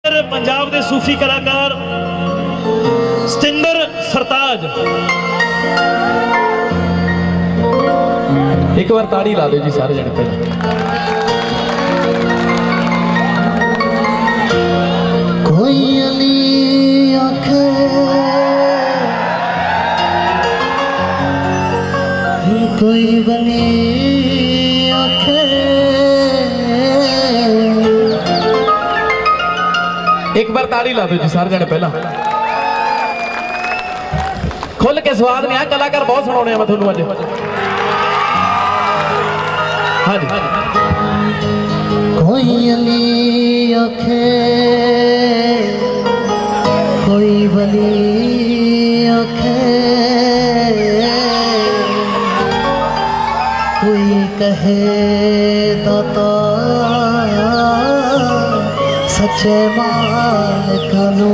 पंजाब के सूफी कलाकार सतिंदर सरताज, एक बार ताड़ी ला दो जी सारे जने पहले। कोई अली आखे कोई बनी आखे, एक बार ताड़ी ला दो जी सारे जने पहला। खुल के स्वाद नहीं आ, कलाकार बहुत सुनाने मैं थोनू अज। हाँ जी। कोई अली आखे कोई बली आखे, कोई कहे दाता सच्चे मालिक नू,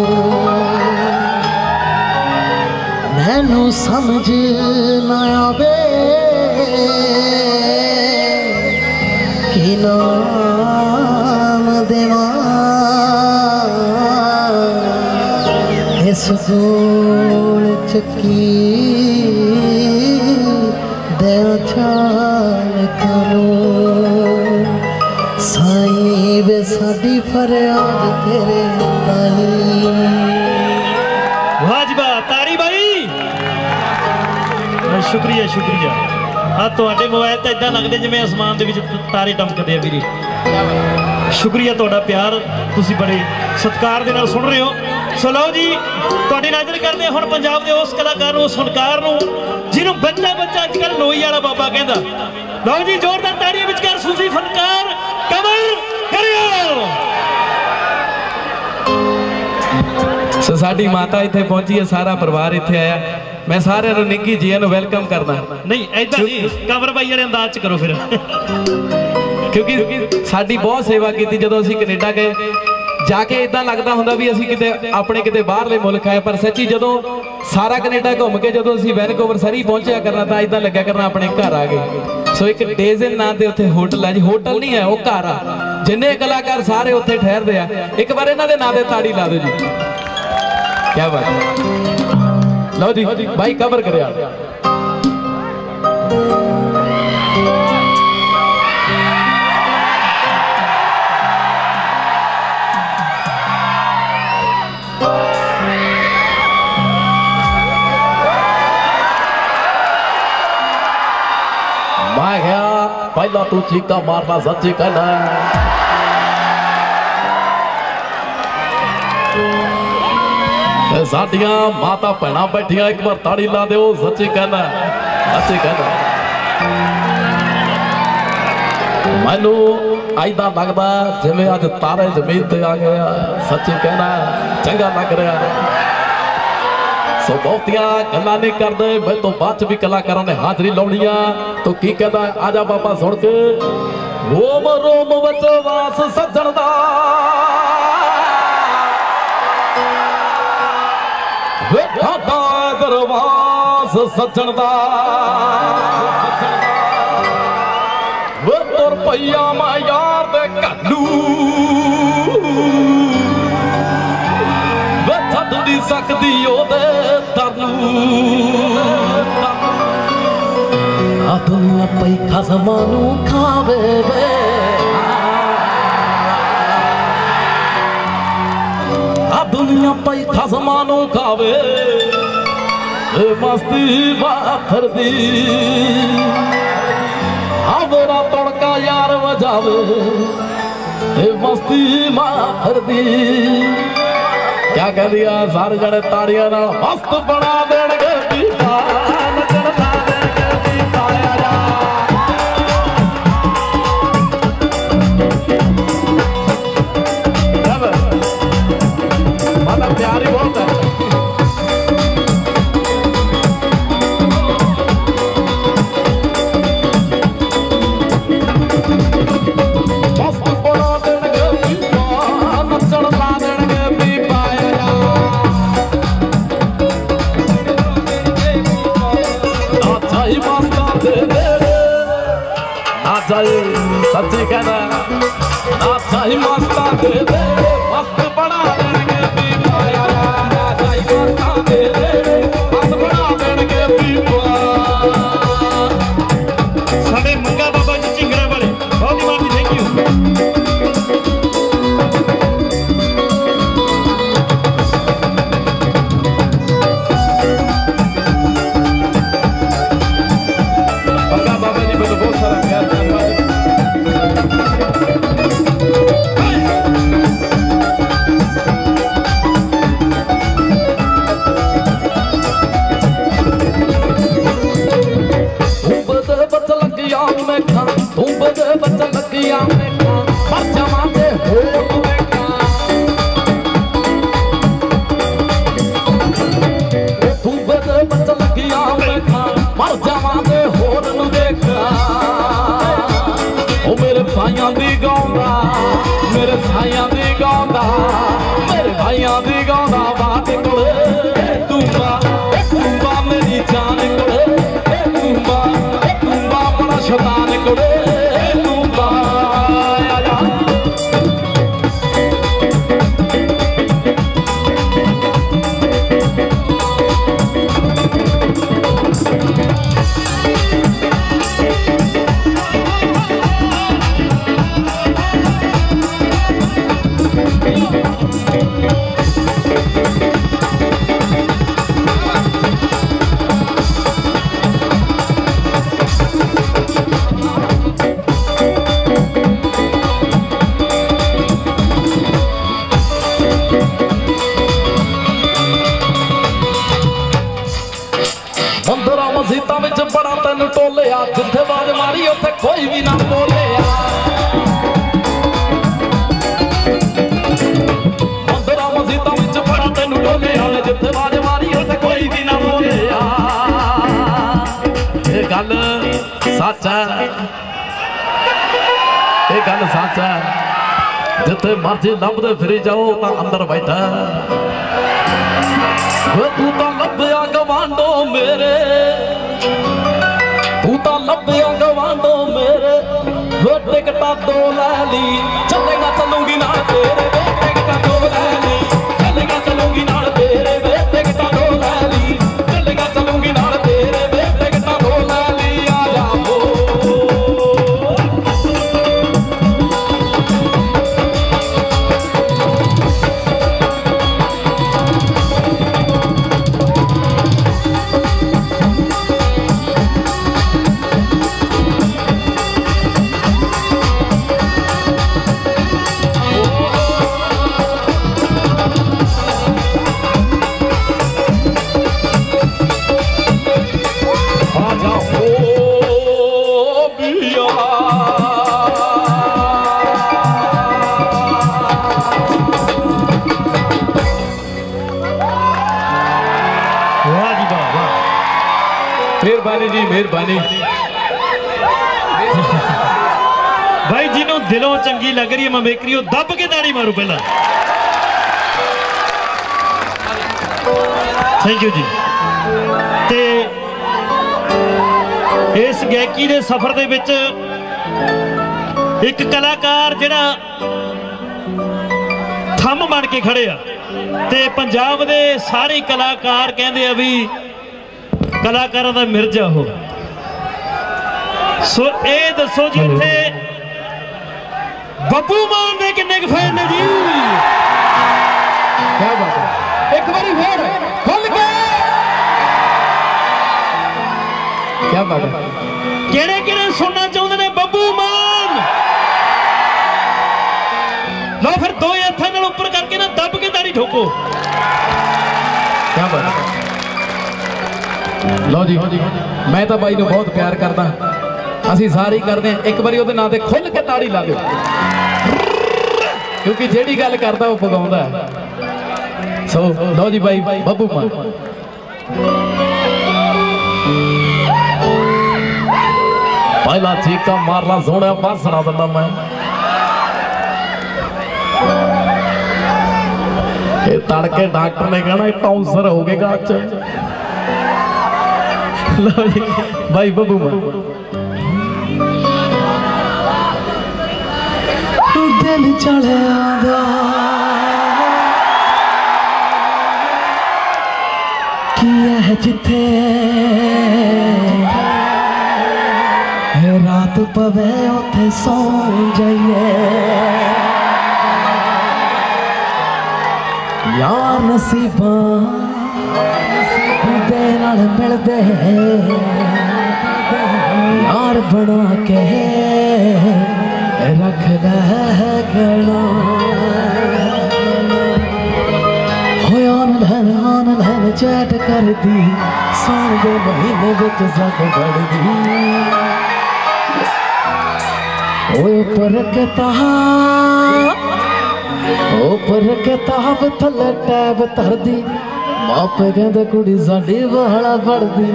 मैनू समझ ना आवे कि नाम देवा, इस गोल चक्की दे चाल करो। साईं वे साडी फरियाद तेरे ताई। वाजबा तारी भाई, शुक्रिया शुक्रिया। हाँ तुहाडे मोबाइल तो इदा लगते जिवें आसमान दे विच तारे टमकदे आ वीरे। शुक्रिया तुहाडा प्यार, तुसीं बड़े सत्कार दे नाल सुन रहे हो। सो लो जी तुहाडी नज़र करदे हुण पंजाब दे उस कलाकार नूं, उस फनकार नूं जिन्हों बच्चा बच्चा अजकल लोई वाला बाबा कहंदा। लो जी जोरदार ताड़ियां विचकार सूफी फनकार कमर करियो। सो साडी माता इत्थे पहुंची है, सारा परिवार इत्थे आया। मैं सारे निੱਘੀ जी ਨੂੰ वेलकम करदा। नहीं ऐदा नहीं, कमर भाई वाले अंदाज च करो फिर। क्योंकि साडी बहुत सेवा की जदों असीं कनेडा गए, जाके इदा लगता होंदा भी असीं किते अपने किते बाहरले मुल्क आए, पर सच्ची जदों सारा कनेडा घूम के जदों असीं वैनकूवर सरी पहुंचा करना तां इदा लग्या करना अपने घर आ गए। सो एक डेज़न नाम दे उत्थे होटल है जी, होटल नहीं है वो घर आ। जिन्ने कलाकार सारे उत्थे ठहरदे आ, एक बार इन्हां दे नाम दे ताड़ी ला दो जी। क्या बात है। लो जी भाई कवर करे यार। मैं गया पहला तू चीका मारना सच्ची कहना, साडियां माता भैन बैठिया एक बार ताड़ी ला दो, सच्ची कहना सच्ची कहना। मैनू ऐदा लगता जिवें अज तारे जमीन ते आ गया, सच्ची कहना चंगा लग रहा। सो बहुतियां गल्लां नहीं करदे, मैं तो बाद च भी कलाकारां ने हाजरी लाउणी आ। तो की कहदा आजा बाबा सुन के, रोम रोम विच वास सज्जण दा, वेखा दरवास सज्जण दा, वे तुर पईया मैं यार दे घलू, वे छड्ड नहीं सकदी ओदे तरनू। आ दुनिया पई खसमां नूं खावे वे, दुनिया पई खसमां नूं खावे, मस्ती बाखर दी मेरा तड़का यार वजावे, मस्ती बाखर दी। क्या कह दिया सारे जने ताड़ियां नाल मस्त बना देणगे दीपा, नचण ला देणगे दीपा। माता प्यारी बहुत है। मस्त बना देणगे दीपा, नचण ला देणगे दीपा। सच्ची कहना ना चाहिए मस्ता दे दे। भाइयां दी गाउंदा बात कोले तूंबा मेरी जान कोले तूंबा बड़ा शैतान कोले तूंबा मसीता विच बड़ा तेन टोलिया जिथे बाज मारी उथे कोई भी ना बोलिया मंदरा मसीता विच बड़ा तेन टोलिया जिथे बाज मारी उथे कोई भी ना बोलिया ये गल सच है ये गल सच है जिथे मर्जी लभदे फिरी जाओ तां अंदर बैठा तू तो लभया गवांडो मेरे तू तो लभया गवांडो मेरे वो टिकटा दो लै ली चलेगा चलूंगी ना तेरे वे टिकटा दो लै ली चलेगा चलूंगी ना तेरे वे टिकटा दो लै ली चलेगा चलूंगी ना तेरे वे टिकटा दो लै ली आ जाओ मेहरबानी जी मेहरबानी भाई जिन्हों दिलों चंगी लग रही है ममेकरी दब के ताड़ी मारू पहला थैंक यू जी ते इस गायकी के सफर दे विच एक कलाकार जिहड़ा थम बन के खड़े आ ते पंजाब दे सारे कलाकार कहंदे आ भी कलाकारां दा मिर्जा हो सो ए दसो जी इत्थे बब्बू मान दे किन्ने क फैन ने जी क्या बात है एक बारी फिर खुल के क्या बात है केड़े केड़े सुनना चाहुंदे ने बब्बू मान लो फिर दो हत्थां नाल ऊपर करके ना दब के ताड़ी ठोको क्या बात है लो जी मैं तो भाई नूं बहुत प्यार करदा असीं सारे ही करदे एक बारी उहदे नां ते खुल के ताड़ी ला दिओ क्योंकि जेड़ी गल करदा वो पगाउंदा है सो लो जी भाई बब्बू मान पहला चीका मारला सोने बात सुना दिंदा मैं ये तड़के डॉक्टर ने कहना टाउंसर हो गए गाच लो जी भाई बब्बू मान दिल चढ़े आदा किया है जिथे रात पवे उथे सौ जाइए यार नसीबा दे नाल मिलदे यार बना के रख गणा होन चैट कर दी साउन दे महीने विच सब बढ़दी ऊपर के ताब थले टैब धर दी मापे कहते कुड़ी साडी बहला पड़दी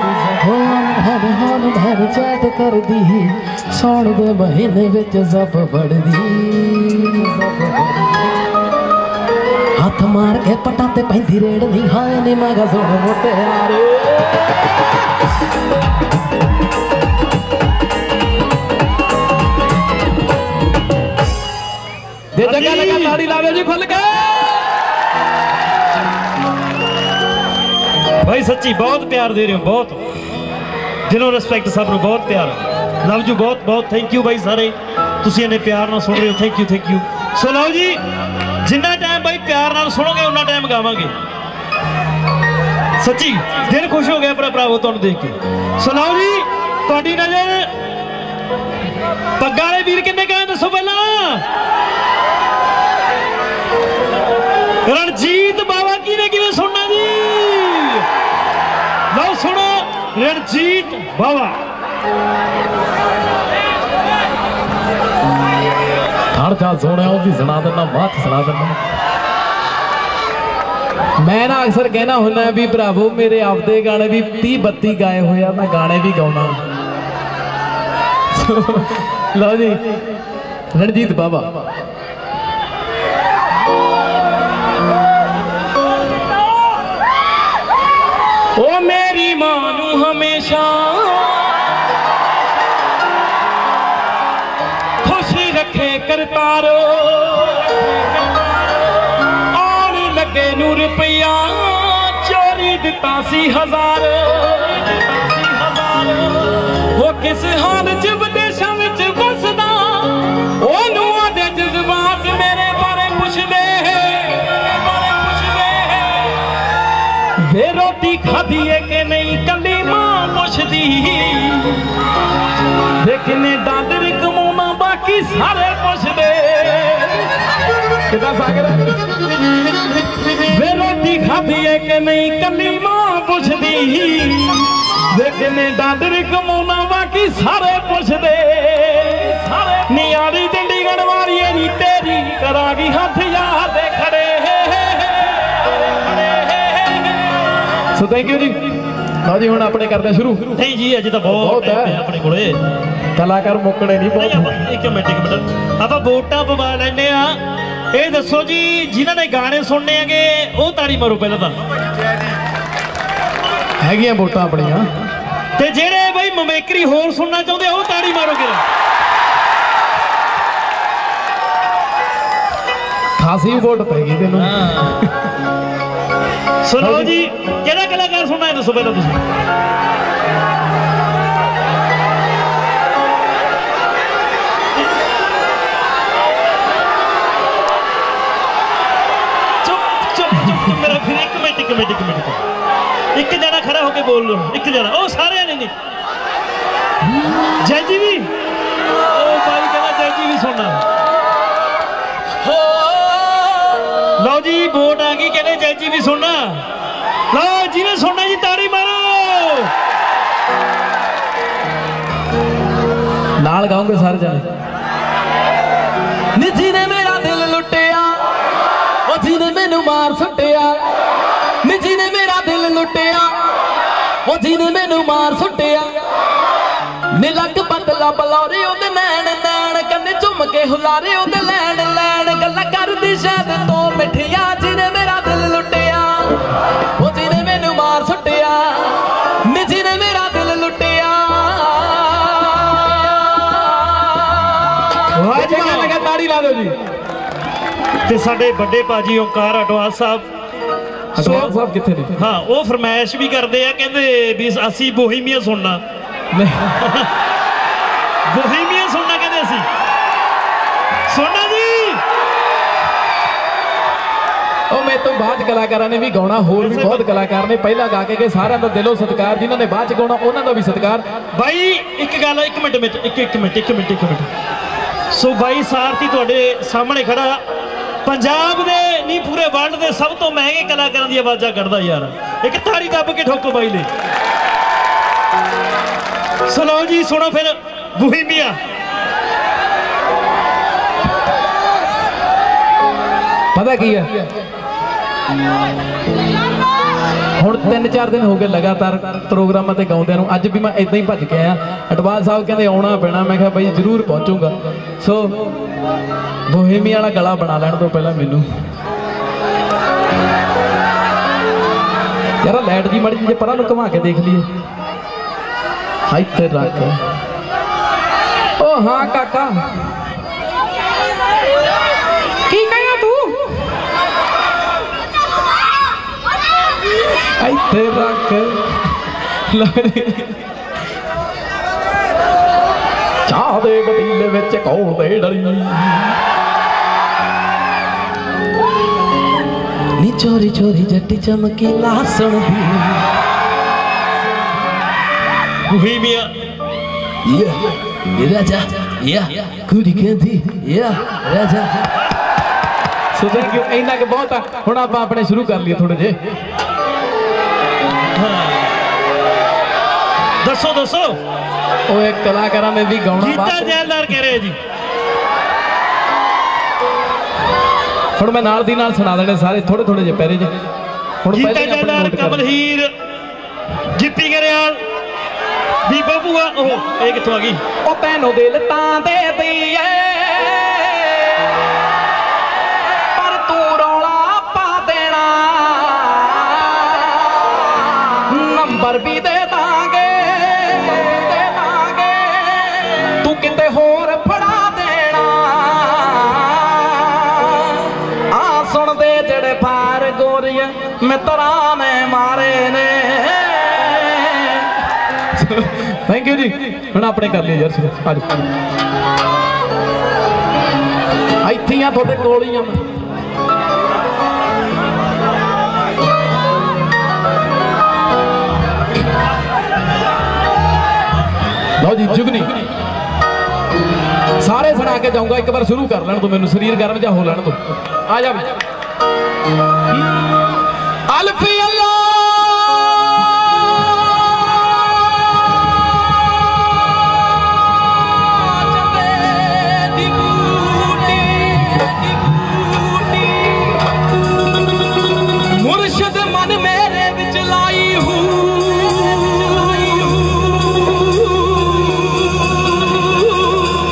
होन चैट कर दी साउन दे महीने विच सब बढ़दी हथ मार के पटा ते पैंदी रेड़ नहीं हाय नी मैं गा सुन मुटियारे दे जगह लगा ताड़ी लावे जी खुल के भाई सच्ची बहुत प्यार दे रहे हो बहुत दिलों रिस्पैक्ट सब नु बहुत प्यार लव यू बहुत बहुत थैंक यू भाई सारे तुसी इन्ने प्यार नाल सुन रहे हो थैंक यू सो लव जी जिन्ना टाइम भाई प्यार नाल सुनोगे उन्ना टाइम गावांगे सच्ची दिल खुश हो गया पर भरावो तुहानू देख के सो लव जी तुहाडी नजर पग्गा वाले वीर किन्ने कहे दसो पहला रणजीत बाबा की ने किवें सुनना जी लो सुनो रणजीत बाबा खड़का सोने भी सुना देना बात सुना देना मैं ना अक्सर कहना होना भी भरावो मेरे आपदे गाने भी 30-32 गाए हुए मैं गाने भी गाउना लो जी रणजीत बाबा ओ मेरी मां नू हमेशा खुशी रखे करतारो आन लगे नू रुपया चोरी दिता सी 1000 वो किस हाल च विदेशा विच बसदा ओनू आदे जज्बात मेरे बारे पुछदे वे रोटी खाधी है कि नहीं कली मां पुछदी लेकिन दादर कमाना बाकी सारे पुछदे वे रोटी खाधी है कि नहीं कली मां पुछदी लेकिन दादर कमाना बाकी सारे पुछदे नियारी चंडीगढ़ वाली नी तेरी करागी हाथ याद खड़े सो थैंक यू जी हाँ जी हुण अपने करते शुरू नहीं जी अजे तो बहुत है अपने कोले कलाकार मुकने नहीं बहुत एक मिनट आप वोटां पवा लैने आ ये दसो जी जिन्हां ने गाने सुनने आगे वो ताड़ी मारो पहले तो हैगियां वोटां अपनियां ते जेड़े भाई ममेकरी होर सुनना चाहते वो ताड़ी मारो किरा खासी वोट पैगी तेनू सुनो जी केड़ा कलाकार सुनना है दसो पहले तुसीं मेरा फिर एक मिनट एक जना खड़ा होके बोल लो एक जना ओ सारे नहीं जय जी भी ओ भाई कहना जय जी भी सुनना लो जी वोट आ गई कहने जय जी भी सुनना लो जिन्हें सुनना जी ताड़ी मारो नाल गाओगे सारे जने निजी ने मेरा दिल लुटिया ओ जिने मैनू मार सुटिया निजी ने मेरा दिल लुटिया ओ जिने मैनू मार सुटिया नीलक बदला बलौरी ओदे नैन नैन कन्ने झुम के हुलारे ओदे लैन लैन गल्ला करदी शायद तो मिठिया जिने मेरा दिल लुटिया ओ जिने मैनू मार सुटिया निजी ने मेरा दिल लुटिया लगा ताड़ी ला दो जी ते साडे बड़े भाजी ओंकार अटवाल साहब साहब किथे ने हाँ वो फरमाइश भी करते हैं कहते भी असी बोहीमिया सुनना बोहीमिया सुनना कहते असी सुनना जी ਉਹ ਮੇਰੇ ਤੋਂ ਬਾਅਦ ਕਲਾਕਾਰਾਂ ਨੇ ਵੀ ਗਾਉਣਾ ਹੋਰ ਵੀ ਬਹੁਤ ਕਲਾਕਾਰ ਨੇ ਪਹਿਲਾਂ ਗਾ ਕੇ ਸਾਰਿਆਂ ਦਾ ਦਿਲੋਂ ਸਤਿਕਾਰ ਜਿਨ੍ਹਾਂ ਨੇ ਬਾਅਦ ਚ ਗਾਉਣਾ ਉਹਨਾਂ ਦਾ ਵੀ ਸਤਿਕਾਰ ਬਾਈ ਇੱਕ ਗੱਲ ਇੱਕ ਮਿੰਟ ਸੋ ਬਾਈ ਸਾਰਥੀ ਤੁਹਾਡੇ ਸਾਹਮਣੇ ਖੜਾ पंजाब दे नहीं पूरे वर्ल्ड के सब तो महंगे कलाकारों की आवाज़ा करता यार एक ताड़ी दब के ठोको बाई ले सुनो जी सुनो फिर बोहीमिया पता की है ਹੁਣ 3-4 दिन हो गए लगातार प्रोग्राम से गाउंदिਆਂ ਨੂੰ ਅੱਜ भी मैं इदा ही भज के आया अटवाल साहब कहते आना पैना मैं कहा भाई जरूर पहुंचूंगा सो बोहीमिया वाला गला बना लैण तो पहला मैनू लाइट जी मड़ी जी परा घुमा के देख लिए इधर रख ओ हाँ काका की कहा तू इधर रख चाह दे पतीले विच कौन दे डरी नी चोरी चोरी जट्टी चमकी लासण दी Bohemia राजा कुड़ी कहती राजा सो थैंक यू इन्ना के बहुत हुण आपां अपने शुरू कर लिए थोड़े जे दसो दसो ओ एक कलाकारां में भी गाउणा गीता जैलदार कह रहे जी हुण मैं नाल दी नाल सुना देने सारे थोड़े थोड़े जे पैरे जे हुण गीता पहले जैलदार कमल हीर जिप्पी गरेवाल दी बबूआ ओह ये कित्थों आ गई ओ तैनू दिल तां दे दईए पर तू रौला पा देना नंबर भी दे दांगे तू किते होर फड़ा देना आ सुन दे जड़े फार गोरिया मित्रा ने मारे ने थैंक यू जी हम अपने कर लिए यार आज इत्थियां थोड़े कोल ही लो जी जुगनी सारे सुना के जाऊंगा एक बार शुरू कर लें तो मैनू शरीर गर्म जा हो लेन तो आ जा अल्फी अल्लाह मुर्शद मन मेरे विच लाई हूँ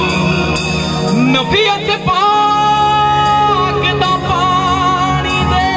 नफियत पाक दा पानी दे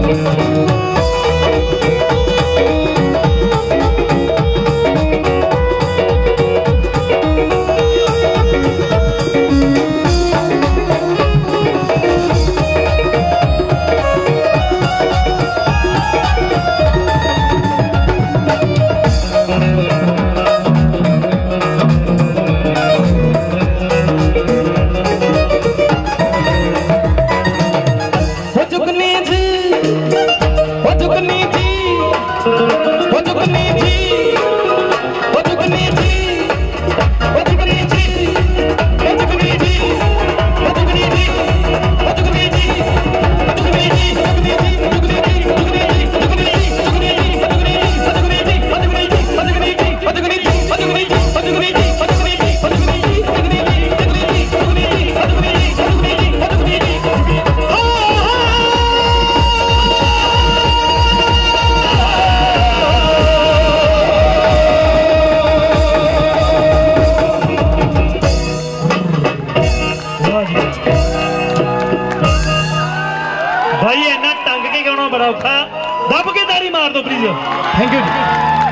भाई इन्ना टंग के गाना बड़ा औखा दब के तारी मार दो प्लीज। Thank you ji.